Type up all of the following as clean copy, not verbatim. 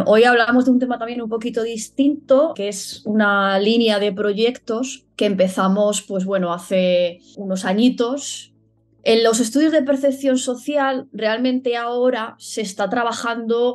hoy hablamos de un tema también un poquito distinto, que es una línea de proyectos que empezamos, pues bueno, hace unos añitos. En los estudios de percepción social, realmente ahora se está trabajando,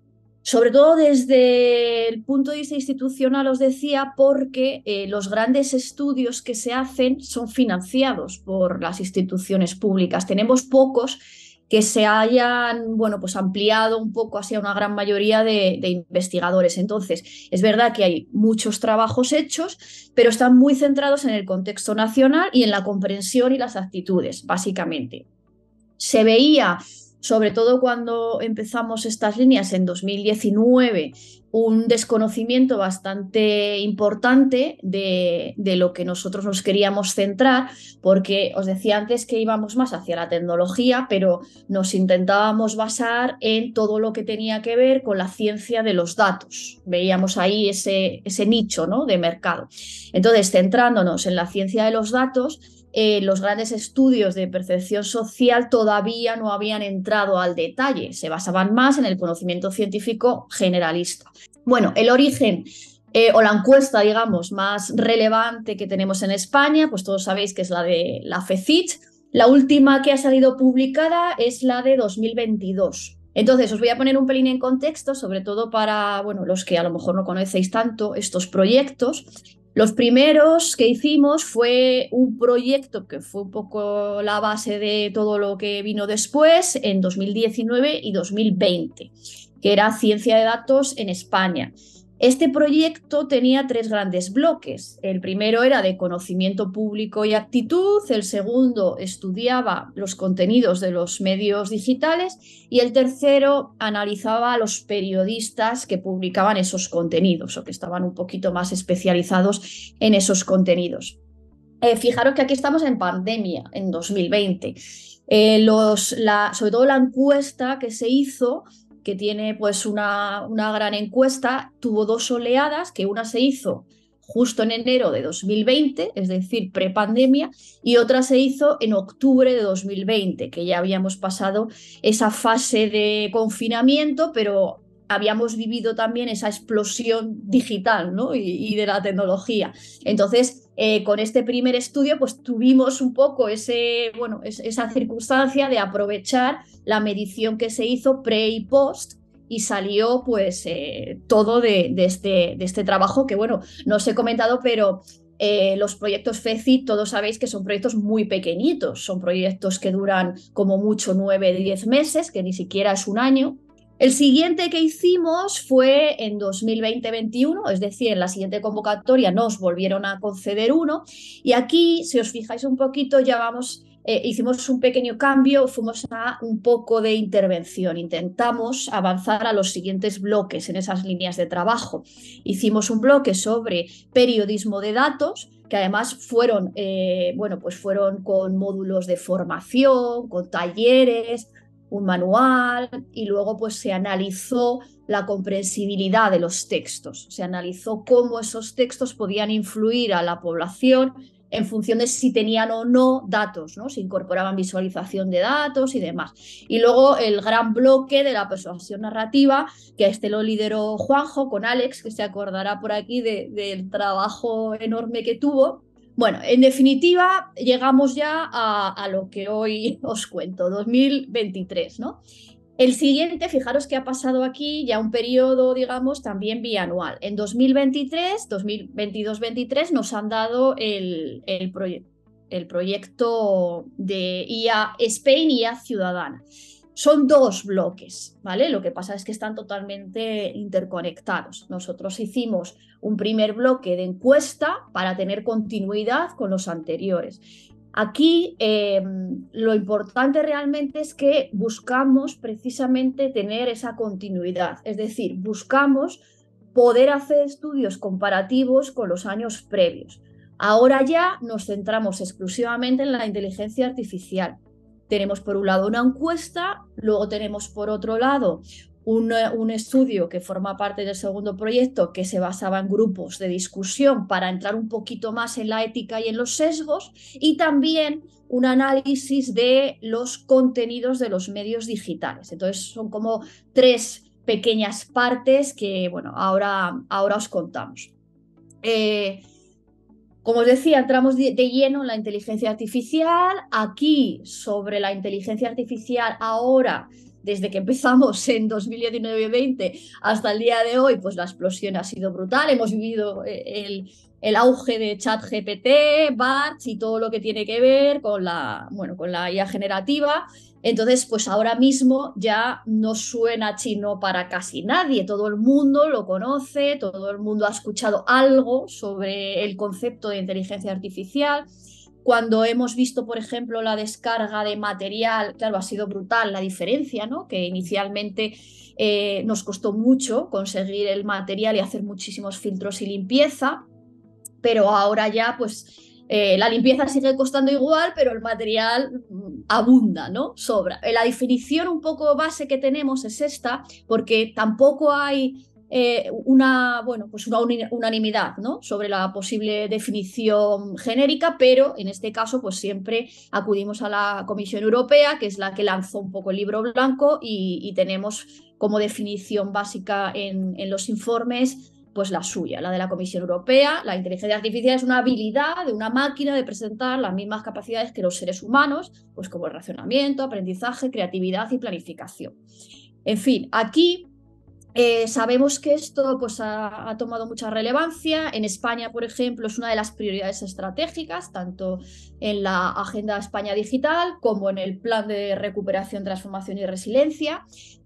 sobre todo desde el punto de vista institucional, os decía, porque los grandes estudios que se hacen son financiados por las instituciones públicas. Tenemos pocos que se hayan, bueno, pues ampliado un poco hacia una gran mayoría de investigadores. Entonces, es verdad que hay muchos trabajos hechos, pero están muy centrados en el contexto nacional y en la comprensión y las actitudes, básicamente. Se veía, sobre todo cuando empezamos estas líneas en 2019, un desconocimiento bastante importante de lo que nosotros nos queríamos centrar, porque os decía antes que íbamos más hacia la tecnología, pero nos intentábamos basar en todo lo que tenía que ver con la ciencia de los datos. Veíamos ahí ese nicho, ¿no?, de mercado. Entonces, centrándonos en la ciencia de los datos, los grandes estudios de percepción social todavía no habían entrado al detalle, se basaban más en el conocimiento científico generalista. Bueno, el origen o la encuesta, digamos, más relevante que tenemos en España, pues todos sabéis que es la de la FECIT. La última que ha salido publicada es la de 2022. Entonces, os voy a poner un pelín en contexto, sobre todo para, bueno, los que a lo mejor no conocéis tanto estos proyectos. Los primeros que hicimos fue un proyecto que fue un poco la base de todo lo que vino después en 2019 y 2020, que era ciencia de datos en España. Este proyecto tenía tres grandes bloques. El primero era de conocimiento público y actitud, el segundo estudiaba los contenidos de los medios digitales y el tercero analizaba a los periodistas que publicaban esos contenidos o que estaban un poquito más especializados en esos contenidos. Fijaros que aquí estamos en pandemia, en 2020. Sobre todo la encuesta que se hizo, que tiene pues una gran encuesta, tuvo dos oleadas, que una se hizo justo en enero de 2020, es decir, prepandemia, y otra se hizo en octubre de 2020, que ya habíamos pasado esa fase de confinamiento, pero habíamos vivido también esa explosión digital, ¿no?, y de la tecnología. Entonces, con este primer estudio, pues tuvimos un poco esa circunstancia de aprovechar la medición que se hizo pre y post, y salió pues todo de este trabajo que, bueno, no os he comentado, pero los proyectos FECIT, todos sabéis que son proyectos muy pequeñitos, son proyectos que duran como mucho 9-10 meses, que ni siquiera es un año. El siguiente que hicimos fue en 2020-21, es decir, en la siguiente convocatoria nos volvieron a conceder uno, y aquí, si os fijáis un poquito, ya vamos, hicimos un pequeño cambio, fuimos a un poco de intervención, intentamos avanzar a los siguientes bloques en esas líneas de trabajo. Hicimos un bloque sobre periodismo de datos, que además fueron con módulos de formación, con talleres, un manual, y luego pues se analizó la comprensibilidad de los textos, se analizó cómo esos textos podían influir a la población en función de si tenían o no datos, ¿no?, si incorporaban visualización de datos y demás. Y luego el gran bloque de la persuasión narrativa, que este lo lideró Juanjo con Alex, que se acordará por aquí del trabajo enorme que tuvo. Bueno, en definitiva, llegamos ya a lo que hoy os cuento, 2023, ¿no? El siguiente, fijaros que ha pasado aquí ya un periodo, digamos, también bianual. En 2023, 2022-23 nos han dado el proyecto de IA Spain y IA Ciudadana. Son dos bloques, ¿vale? Lo que pasa es que están totalmente interconectados. Nosotros hicimos un primer bloque de encuesta para tener continuidad con los anteriores. Aquí lo importante realmente es que buscamos precisamente tener esa continuidad, es decir, buscamos poder hacer estudios comparativos con los años previos. Ahora ya nos centramos exclusivamente en la inteligencia artificial. Tenemos por un lado una encuesta, luego tenemos por otro lado un estudio que forma parte del segundo proyecto, que se basaba en grupos de discusión para entrar un poquito más en la ética y en los sesgos, y también un análisis de los contenidos de los medios digitales. Entonces son como tres pequeñas partes que, bueno, ahora os contamos. Como os decía, entramos de lleno en la inteligencia artificial. Aquí, sobre la inteligencia artificial, ahora, desde que empezamos en 2019-20 hasta el día de hoy, pues la explosión ha sido brutal. Hemos vivido el auge de ChatGPT, BART y todo lo que tiene que ver con con la IA generativa. Entonces, pues ahora mismo ya no suena chino para casi nadie. Todo el mundo lo conoce, todo el mundo ha escuchado algo sobre el concepto de inteligencia artificial. Cuando hemos visto, por ejemplo, la descarga de material, claro, ha sido brutal la diferencia, ¿no? Que inicialmente nos costó mucho conseguir el material y hacer muchísimos filtros y limpieza, pero ahora ya, pues la limpieza sigue costando igual, pero el material abunda, ¿no? Sobra. La definición un poco base que tenemos es esta, porque tampoco hay una unanimidad, ¿no? Sobre la posible definición genérica, pero en este caso pues siempre acudimos a la Comisión Europea, que es la que lanzó un poco el libro blanco, y tenemos como definición básica en los informes pues la suya, la de la Comisión Europea. La inteligencia artificial es una habilidad de una máquina de presentar las mismas capacidades que los seres humanos, pues como el razonamiento, aprendizaje, creatividad y planificación. En fin, aquí sabemos que esto pues, ha tomado mucha relevancia. En España, por ejemplo, es una de las prioridades estratégicas, tanto en la Agenda España Digital como en el Plan de Recuperación, Transformación y Resiliencia.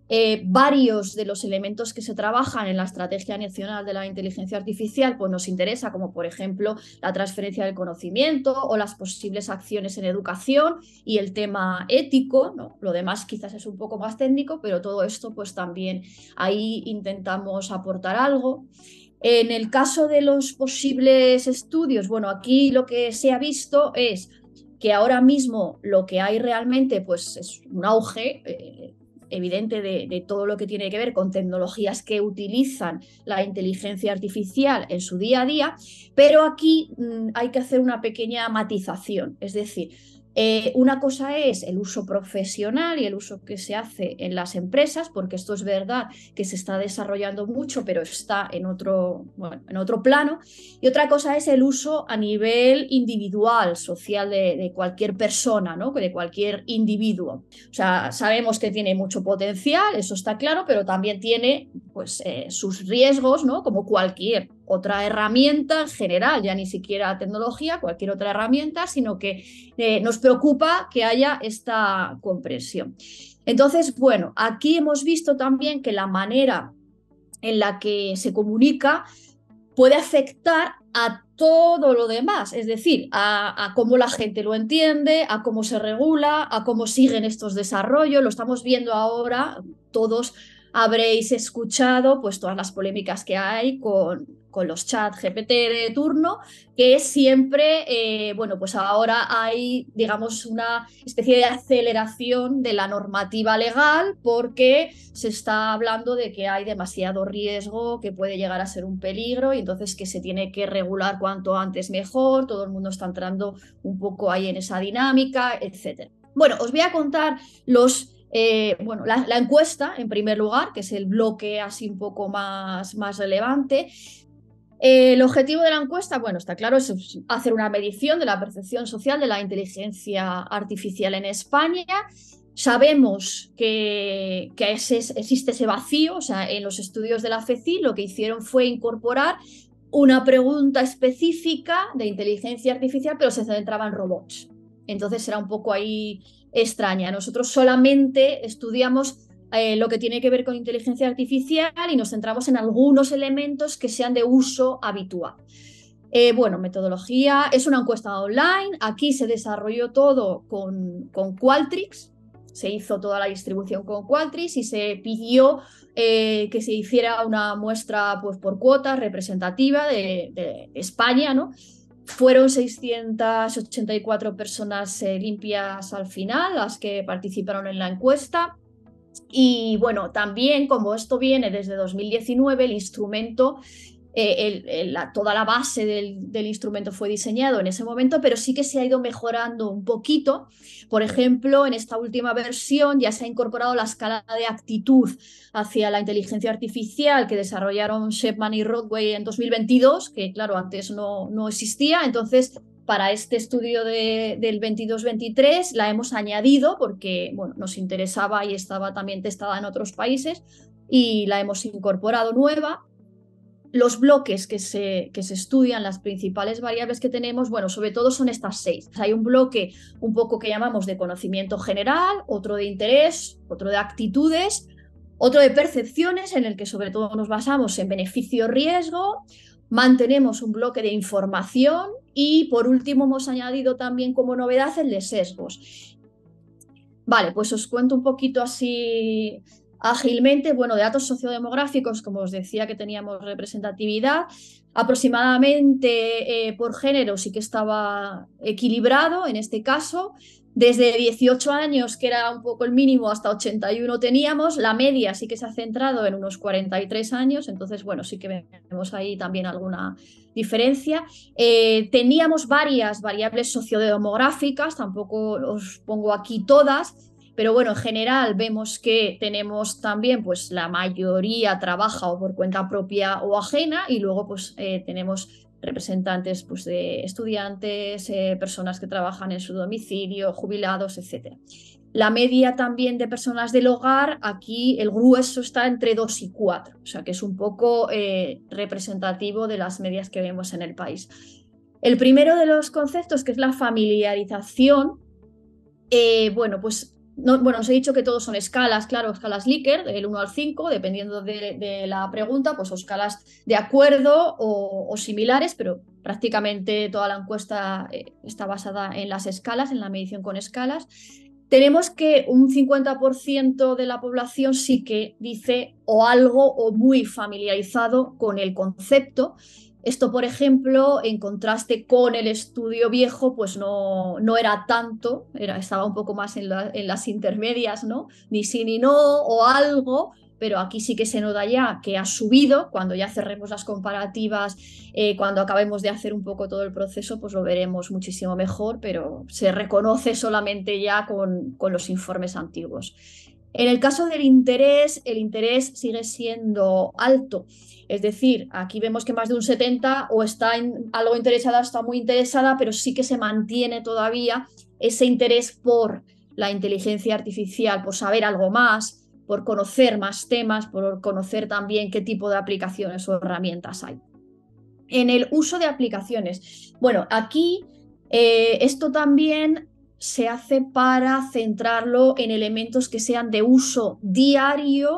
Varios de los elementos que se trabajan en la Estrategia Nacional de la Inteligencia Artificial pues nos interesa, como por ejemplo la transferencia del conocimiento o las posibles acciones en educación y el tema ético, ¿no? Lo demás quizás es un poco más técnico, pero todo esto pues también ahí intentamos aportar algo. En el caso de los posibles estudios, bueno, aquí lo que se ha visto es que ahora mismo lo que hay realmente pues es un auge evidente de todo lo que tiene que ver con tecnologías que utilizan la inteligencia artificial en su día a día, pero aquí hay que hacer una pequeña matización, es decir, una cosa es el uso profesional y el uso que se hace en las empresas, porque esto es verdad que se está desarrollando mucho, pero está en otro plano. Y otra cosa es el uso a nivel individual, social, de cualquier persona, ¿no? De cualquier individuo. O sea, sabemos que tiene mucho potencial, eso está claro, pero también tiene pues, sus riesgos, ¿no? Como cualquier otra herramienta en general, ya ni siquiera tecnología, cualquier otra herramienta, sino que nos preocupa que haya esta comprensión. Entonces, bueno, aquí hemos visto también que la manera en la que se comunica puede afectar a todo lo demás, es decir, a cómo la gente lo entiende, a cómo se regula, a cómo siguen estos desarrollos. Lo estamos viendo ahora, todos habréis escuchado pues todas las polémicas que hay con los chats GPT de turno, que siempre, bueno, pues ahora hay, digamos, una especie de aceleración de la normativa legal porque se está hablando de que hay demasiado riesgo, que puede llegar a ser un peligro y entonces que se tiene que regular cuanto antes mejor. Todo el mundo está entrando un poco ahí en esa dinámica, etc. Bueno, os voy a contar la encuesta, en primer lugar, que es el bloque así un poco más relevante. El objetivo de la encuesta, bueno, está claro, es hacer una medición de la percepción social de la inteligencia artificial en España. Sabemos que existe ese vacío, o sea, en los estudios de la FECI lo que hicieron fue incorporar una pregunta específica de inteligencia artificial, pero se centraba en robots. Entonces era un poco ahí extraña. Nosotros solamente estudiamos lo que tiene que ver con inteligencia artificial y nos centramos en algunos elementos que sean de uso habitual. Bueno, metodología, es una encuesta online, aquí se desarrolló todo con Qualtrics, se hizo toda la distribución con Qualtrics y se pidió que se hiciera una muestra pues, por cuotas representativa de España, ¿no? Fueron 684 personas limpias al final las que participaron en la encuesta. Y bueno, también como esto viene desde 2019, el instrumento toda la base del instrumento fue diseñado en ese momento, pero sí que se ha ido mejorando un poquito. Por ejemplo, en esta última versión ya se ha incorporado la escala de actitud hacia la inteligencia artificial que desarrollaron Chapman y Rodway en 2022, que claro, antes no existía. Entonces, para este estudio del 22-23 la hemos añadido porque bueno, nos interesaba y estaba también testada en otros países y la hemos incorporado nueva. Los bloques que se estudian, las principales variables que tenemos, bueno, sobre todo son estas 6. Hay un bloque un poco que llamamos de conocimiento general, otro de interés, otro de actitudes, otro de percepciones, en el que sobre todo nos basamos en beneficio-riesgo. Mantenemos un bloque de información y por último hemos añadido también como novedad el de sesgos. Vale, pues os cuento un poquito así ágilmente. Bueno, de datos sociodemográficos, como os decía que teníamos representatividad, aproximadamente por género sí que estaba equilibrado en este caso. Desde 18 años, que era un poco el mínimo, hasta 81 teníamos. La media sí que se ha centrado en unos 43 años, entonces, bueno, sí que vemos ahí también alguna diferencia. Teníamos varias variables sociodemográficas, tampoco os pongo aquí todas, pero bueno, en general vemos que tenemos también, pues la mayoría trabaja o por cuenta propia o ajena, y luego pues tenemos representantes pues, de estudiantes, personas que trabajan en su domicilio, jubilados, etc. La media también de personas del hogar, aquí el grueso está entre 2 y 4, o sea que es un poco representativo de las medias que vemos en el país. El primero de los conceptos, que es la familiarización, bueno, pues bueno, os he dicho que todos son escalas, claro, escalas Likert, del 1 al 5, dependiendo de la pregunta, pues o escalas de acuerdo o similares, pero prácticamente toda la encuesta está basada en las escalas, en la medición con escalas. Tenemos que un 50% de la población sí que dice o algo o muy familiarizado con el concepto. Esto, por ejemplo, en contraste con el estudio viejo, pues no era tanto, estaba un poco más en las intermedias, ¿no? Ni sí ni no, o algo, pero aquí sí que se nota ya que ha subido. Cuando ya cerremos las comparativas, cuando acabemos de hacer un poco todo el proceso, pues lo veremos muchísimo mejor, pero se reconoce solamente ya con los informes antiguos. En el caso del interés, el interés sigue siendo alto. Es decir, aquí vemos que más de un 70 o está algo interesada, está muy interesada, pero sí que se mantiene todavía ese interés por la inteligencia artificial, por saber algo más, por conocer más temas, por conocer también qué tipo de aplicaciones o herramientas hay. En el uso de aplicaciones, bueno, aquí esto también se hace para centrarlo en elementos que sean de uso diario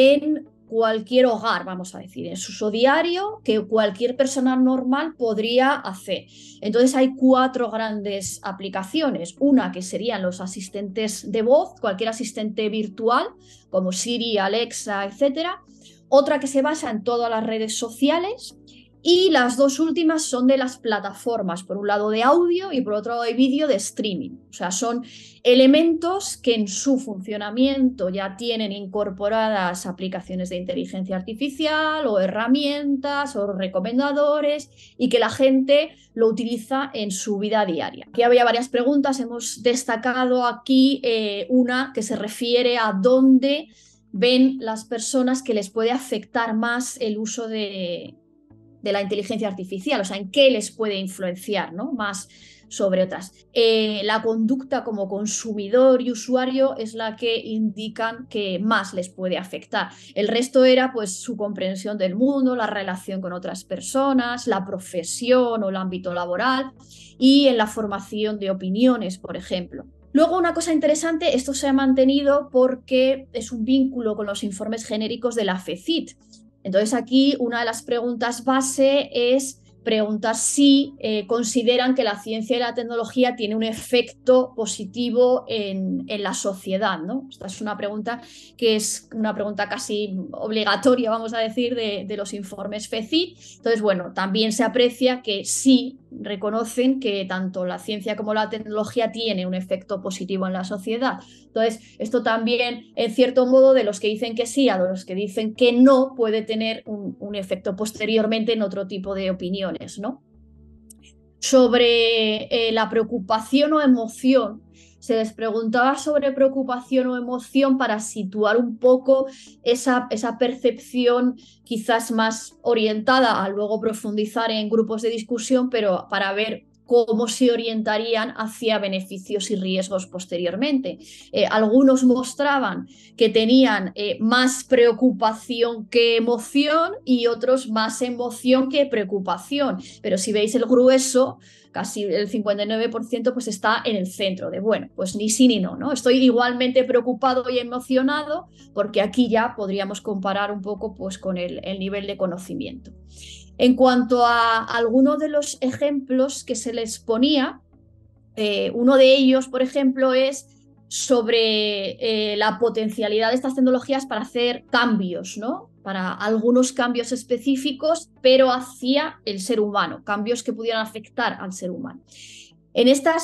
en cualquier hogar, vamos a decir, en su uso diario que cualquier persona normal podría hacer. Entonces hay 4 grandes aplicaciones. Una que serían los asistentes de voz, cualquier asistente virtual, como Siri, Alexa, etc. Otra que se basa en todas las redes sociales. Y las 2 últimas son de las plataformas, por un lado de audio y por otro lado de vídeo de streaming. O sea, son elementos que en su funcionamiento ya tienen incorporadas aplicaciones de inteligencia artificial o herramientas o recomendadores y que la gente lo utiliza en su vida diaria. Aquí había varias preguntas, hemos destacado aquí una que se refiere a dónde ven las personas que les puede afectar más el uso de la inteligencia artificial, o sea, en qué les puede influenciar, ¿no? Más sobre otras. La conducta como consumidor y usuario es la que indican que más les puede afectar. El resto era pues su comprensión del mundo, la relación con otras personas, la profesión o el ámbito laboral y en la formación de opiniones, por ejemplo. Luego, una cosa interesante, esto se ha mantenido porque es un vínculo con los informes genéricos de la FECIT. Entonces aquí una de las preguntas base es preguntar si consideran que la ciencia y la tecnología tiene un efecto positivo en la sociedad, ¿no? Esta es una pregunta que es una pregunta casi obligatoria, vamos a decir, de los informes FECIT. Entonces, bueno, también se aprecia que sí reconocen que tanto la ciencia como la tecnología tiene un efecto positivo en la sociedad. Entonces, esto también, en cierto modo, de los que dicen que sí a los que dicen que no, puede tener un efecto posteriormente en otro tipo de opiniones, ¿no? Sobre la preocupación o emoción. Se les preguntaba sobre preocupación o emoción para situar un poco esa percepción quizás más orientada a luego profundizar en grupos de discusión, pero para ver cómo se orientarían hacia beneficios y riesgos posteriormente. Algunos mostraban que tenían más preocupación que emoción y otros más emoción que preocupación, pero si veis el grueso, casi el 59%, pues está en el centro de, bueno, pues ni sí ni no, ¿no? Estoy igualmente preocupado y emocionado, porque aquí ya podríamos comparar un poco pues con el nivel de conocimiento. En cuanto a algunos de los ejemplos que se les ponía, uno de ellos, por ejemplo, es sobre la potencialidad de estas tecnologías para hacer cambios, ¿no? Para algunos cambios específicos, pero hacia el ser humano, cambios que pudieran afectar al ser humano. En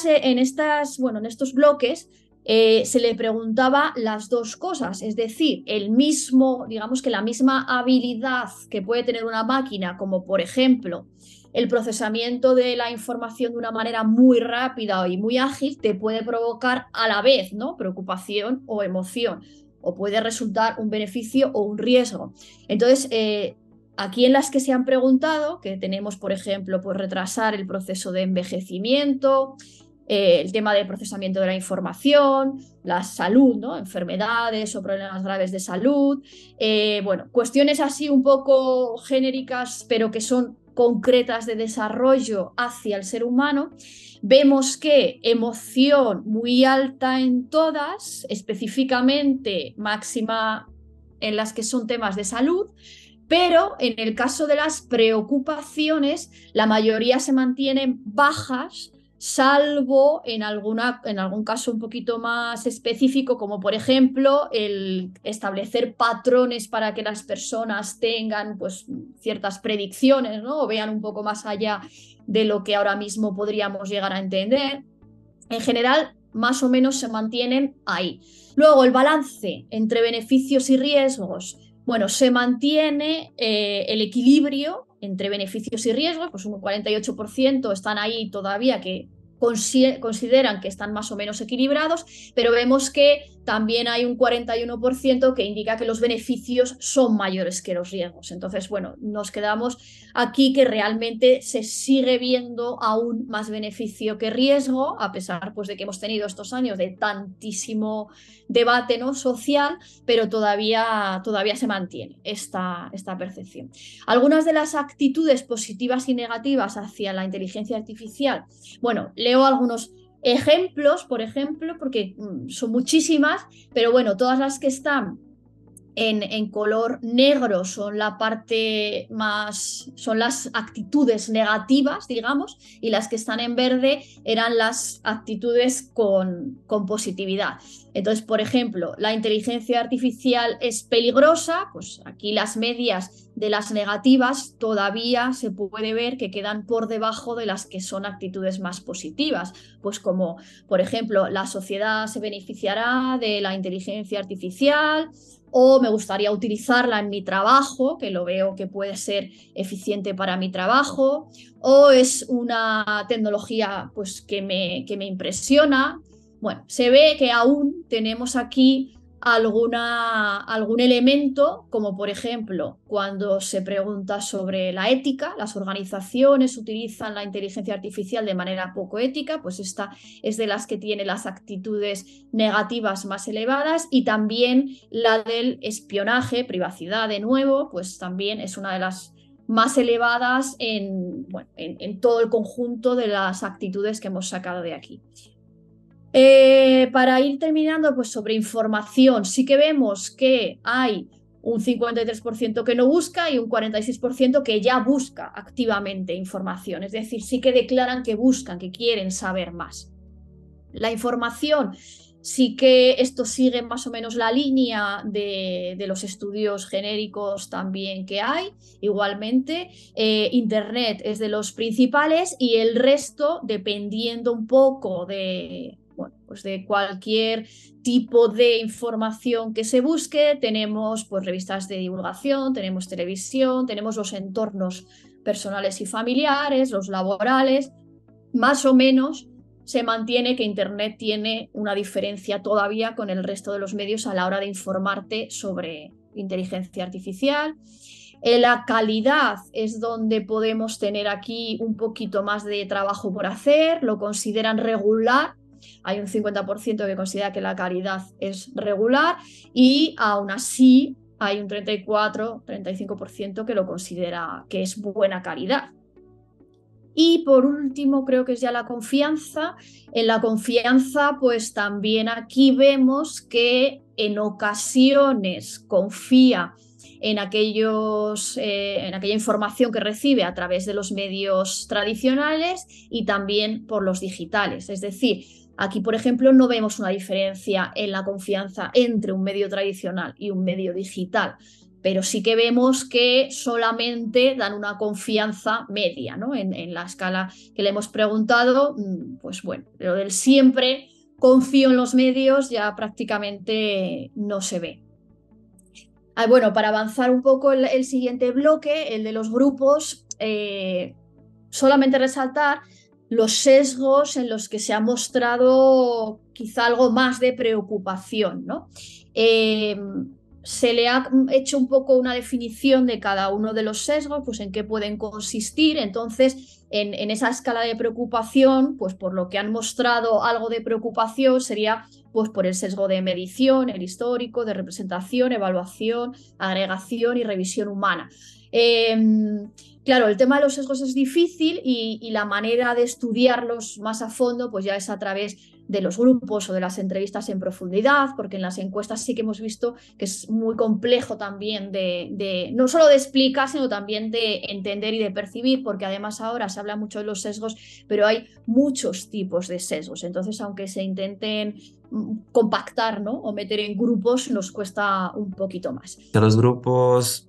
estos bloques se le preguntaba las dos cosas, es decir, digamos que la misma habilidad que puede tener una máquina, como por ejemplo el procesamiento de la información de una manera muy rápida y muy ágil, te puede provocar a la vez, ¿no? Preocupación o emoción, o puede resultar un beneficio o un riesgo. Entonces, aquí en las que se han preguntado, que tenemos, por ejemplo, pues retrasar el proceso de envejecimiento, el tema del procesamiento de la información, la salud, ¿no? Enfermedades o problemas graves de salud, bueno, cuestiones así un poco genéricas, pero que son concretas de desarrollo hacia el ser humano. Vemos que emoción muy alta en todas, específicamente máxima en las que son temas de salud, pero en el caso de las preocupaciones, la mayoría se mantienen bajas, salvo en algún caso un poquito más específico, como por ejemplo el establecer patrones para que las personas tengan pues, ciertas predicciones, ¿no? O vean un poco más allá de lo que ahora mismo podríamos llegar a entender. En general, más o menos se mantienen ahí. Luego, el balance entre beneficios y riesgos. Bueno, se mantiene el equilibrio entre beneficios y riesgos, pues un 48% están ahí todavía que consideran que están más o menos equilibrados, pero vemos que también hay un 41% que indica que los beneficios son mayores que los riesgos. Entonces, bueno, nos quedamos aquí que realmente se sigue viendo aún más beneficio que riesgo, a pesar pues, de que hemos tenido estos años de tantísimo debate, ¿no? social, pero todavía se mantiene esta percepción. Algunas de las actitudes positivas y negativas hacia la inteligencia artificial, bueno, leo algunos ejemplos, por ejemplo, porque son muchísimas, pero bueno, todas las que están en color negro son la parte más, son las actitudes negativas, digamos, y las que están en verde eran las actitudes con positividad. Entonces, por ejemplo, la inteligencia artificial es peligrosa, pues aquí las medias de las negativas todavía se puede ver que quedan por debajo de las que son actitudes más positivas, pues como, por ejemplo, la sociedad se beneficiará de la inteligencia artificial, o me gustaría utilizarla en mi trabajo, que lo veo que puede ser eficiente para mi trabajo, o es una tecnología pues, que me impresiona. Bueno, se ve que aún tenemos aquí algún elemento, como por ejemplo cuando se pregunta sobre la ética, las organizaciones utilizan la inteligencia artificial de manera poco ética, pues esta es de las que tiene las actitudes negativas más elevadas, y también la del espionaje, privacidad de nuevo, pues también es una de las más elevadas en todo el conjunto de las actitudes que hemos sacado de aquí. Para ir terminando, pues sobre información, sí que vemos que hay un 53% que no busca y un 46% que ya busca activamente información. Es decir, sí que declaran que buscan, que quieren saber más. La información Sí que esto sigue más o menos la línea de los estudios genéricos también que hay. Igualmente, Internet es de los principales y el resto, dependiendo un poco de, bueno, pues de cualquier tipo de información que se busque, tenemos pues, revistas de divulgación, tenemos televisión, tenemos los entornos personales y familiares, los laborales, más o menos se mantiene que Internet tiene una diferencia todavía con el resto de los medios a la hora de informarte sobre inteligencia artificial. La calidad es donde podemos tener aquí un poquito más de trabajo por hacer, lo consideran regular. Hay un 50% que considera que la calidad es regular y aún así hay un 34-35% que lo considera que es buena calidad. Y por último, creo que es ya la confianza. En la confianza, pues también aquí vemos que en ocasiones confía en aquella información que recibe a través de los medios tradicionales y también por los digitales. Es decir, aquí, por ejemplo, no vemos una diferencia en la confianza entre un medio tradicional y un medio digital, pero sí que vemos que solamente dan una confianza media, ¿no? En la escala que le hemos preguntado, pues bueno, lo del siempre confío en los medios ya prácticamente no se ve. Bueno, para avanzar un poco el siguiente bloque, el de los grupos, solamente resaltar los sesgos en los que se ha mostrado quizá algo más de preocupación, ¿no? Se le ha hecho un poco una definición de cada uno de los sesgos, pues en qué pueden consistir. Entonces, en esa escala de preocupación, pues por lo que han mostrado algo de preocupación sería pues por el sesgo de medición, el histórico, de representación, evaluación, agregación y revisión humana. Claro, el tema de los sesgos es difícil y la manera de estudiarlos más a fondo pues ya es a través de los grupos o de las entrevistas en profundidad, porque en las encuestas sí que hemos visto que es muy complejo también no solo de explicar, sino también de entender y de percibir, porque además ahora se habla mucho de los sesgos, pero hay muchos tipos de sesgos. Entonces, aunque se intenten compactar, ¿no? O meter en grupos, nos cuesta un poquito más. Los grupos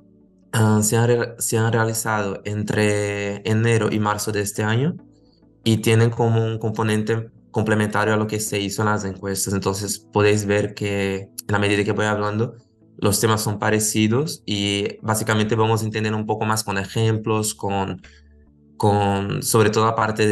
se han realizado entre enero y marzo de este año y tienen como un componente complementario a lo que se hizo en las encuestas. Entonces podéis ver que en la medida que voy hablando, los temas son parecidos y básicamente vamos a entender un poco más con ejemplos, con sobre todo aparte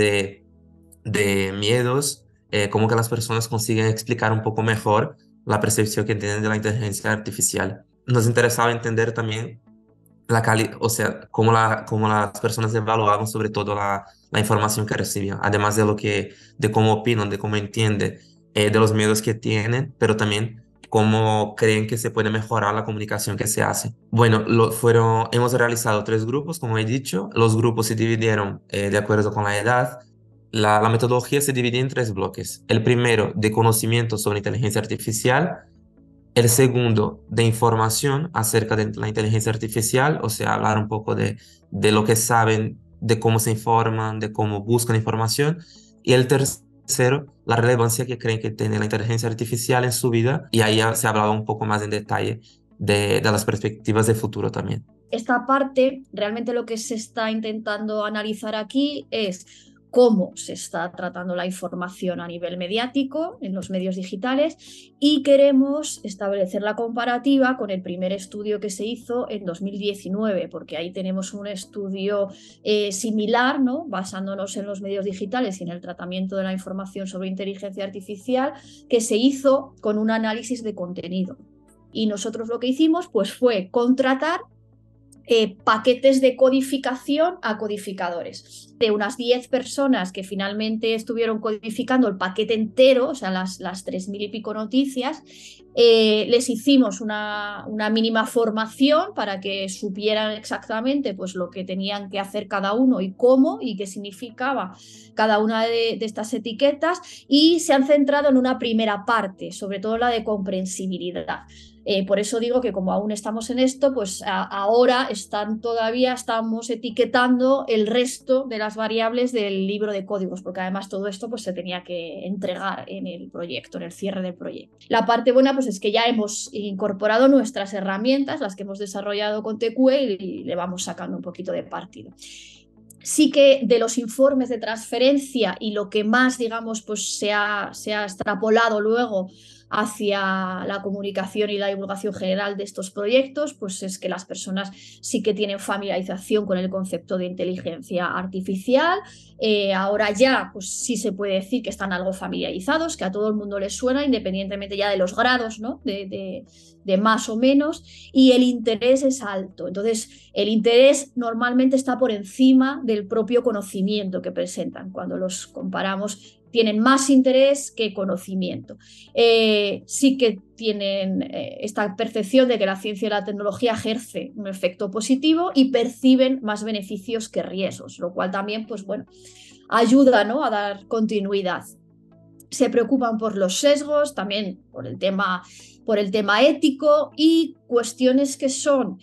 de miedos, cómo que las personas consiguen explicar un poco mejor la percepción que tienen de la inteligencia artificial. Nos interesaba entender también o sea, cómo las personas evaluaban sobre todo la información que recibían, además de de cómo opinan, de cómo entienden, de los miedos que tienen, pero también cómo creen que se puede mejorar la comunicación que se hace. Bueno, hemos realizado tres grupos, como he dicho. Los grupos se dividieron de acuerdo con la edad. La metodología se divide en tres bloques. El primero, de conocimiento sobre inteligencia artificial. El segundo, de información acerca de la inteligencia artificial, o sea, hablar un poco de lo que saben, de cómo se informan, de cómo buscan información. Y el tercero, la relevancia que creen que tiene la inteligencia artificial en su vida. Y ahí ya se hablaba un poco más en detalle de las perspectivas de futuro también. Esta parte, realmente lo que se está intentando analizar aquí es cómo se está tratando la información a nivel mediático en los medios digitales y queremos establecer la comparativa con el primer estudio que se hizo en 2019, porque ahí tenemos un estudio similar, ¿no? Basándonos en los medios digitales y en el tratamiento de la información sobre inteligencia artificial, que se hizo con un análisis de contenido. Y nosotros lo que hicimos pues, fue contratar paquetes de codificación a codificadores. De unas 10 personas que finalmente estuvieron codificando el paquete entero, o sea, las 3.000 y pico noticias, les hicimos una mínima formación para que supieran exactamente pues, lo que tenían que hacer cada uno y cómo y qué significaba cada una de estas etiquetas y se han centrado en una primera parte, sobre todo la de comprensibilidad. Por eso digo que como aún estamos en esto, pues ahora estamos etiquetando el resto de las variables del libro de códigos, porque además todo esto pues, se tenía que entregar en el proyecto, en el cierre del proyecto. La parte buena pues, es que ya hemos incorporado nuestras herramientas, las que hemos desarrollado con TQE, y le vamos sacando un poquito de partido. Sí que de los informes de transferencia y lo que más, digamos, pues se ha extrapolado luego hacia la comunicación y la divulgación general de estos proyectos, pues es que las personas sí que tienen familiarización con el concepto de inteligencia artificial. Ahora ya, pues sí se puede decir que están algo familiarizados, que a todo el mundo les suena, independientemente ya de los grados, ¿no? de más o menos, y el interés es alto. Entonces, el interés normalmente está por encima del propio conocimiento que presentan. Cuando los comparamos, tienen más interés que conocimiento. Sí que tienen esta percepción de que la ciencia y la tecnología ejerce un efecto positivo y perciben más beneficios que riesgos, lo cual también, pues bueno, ayuda, ¿no?, a dar continuidad. Se preocupan por los sesgos, también por el tema ético y cuestiones que son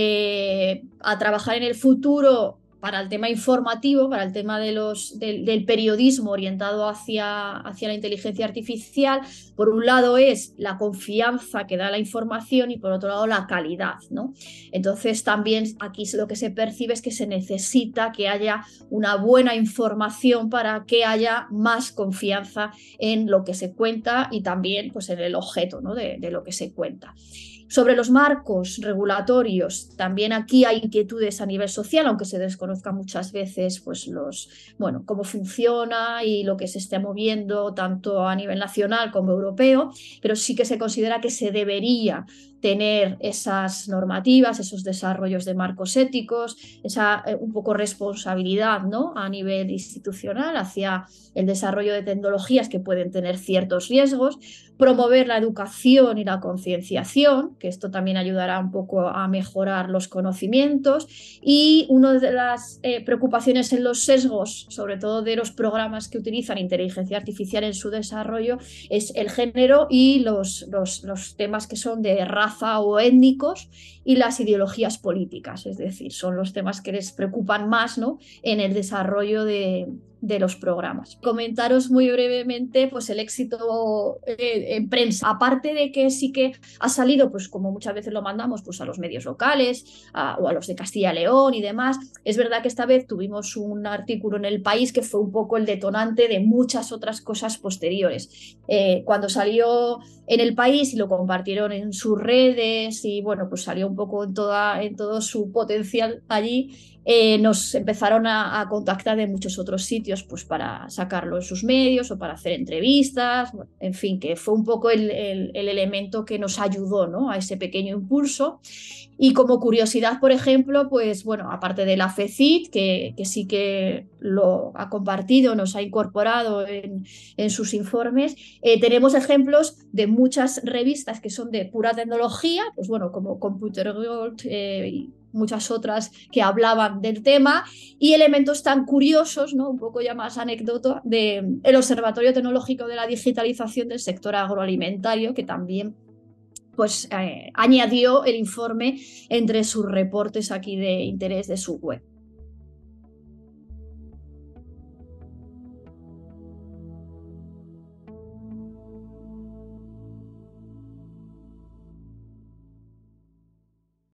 a trabajar en el futuro para el tema informativo, para el tema del periodismo orientado hacia la inteligencia artificial. Por un lado es la confianza que da la información y por otro lado la calidad, ¿no? Entonces también aquí lo que se percibe es que se necesita que haya una buena información para que haya más confianza en lo que se cuenta y también pues, en el objeto, ¿no?, de lo que se cuenta. Sobre los marcos regulatorios, también aquí hay inquietudes a nivel social, aunque se desconozca muchas veces pues cómo funciona y lo que se esté moviendo tanto a nivel nacional como europeo, pero sí que se considera que se debería tener esas normativas, esos desarrollos de marcos éticos, esa un poco responsabilidad, ¿no?, a nivel institucional hacia el desarrollo de tecnologías que pueden tener ciertos riesgos, promover la educación y la concienciación, que esto también ayudará un poco a mejorar los conocimientos, y una de las preocupaciones en los sesgos, sobre todo de los programas que utilizan inteligencia artificial en su desarrollo, es el género y los temas que son de raza o étnicos y las ideologías políticas, es decir, son los temas que les preocupan más, ¿no?, en el desarrollo de los programas. Comentaros muy brevemente pues, el éxito en prensa. Aparte de que sí que ha salido, pues como muchas veces lo mandamos pues, a los medios locales o a los de Castilla y León y demás, es verdad que esta vez tuvimos un artículo en El País que fue un poco el detonante de muchas otras cosas posteriores. Cuando salió en El País y lo compartieron en sus redes y bueno, pues salió un poco en todo su potencial allí, nos empezaron a contactar de muchos otros sitios pues para sacarlo en sus medios o para hacer entrevistas, bueno, en fin, que fue un poco el elemento que nos ayudó, ¿no?, a ese pequeño impulso. Y como curiosidad, por ejemplo, pues bueno, aparte de la FECIT, que sí que lo ha compartido, nos ha incorporado en sus informes, tenemos ejemplos de muchas revistas que son de pura tecnología, pues bueno, como Computer World y muchas otras que hablaban del tema, y elementos tan curiosos, ¿no?, un poco ya más anécdota, del Observatorio Tecnológico de la Digitalización del Sector Agroalimentario, que también pues añadió el informe entre sus reportes aquí de interés de su web.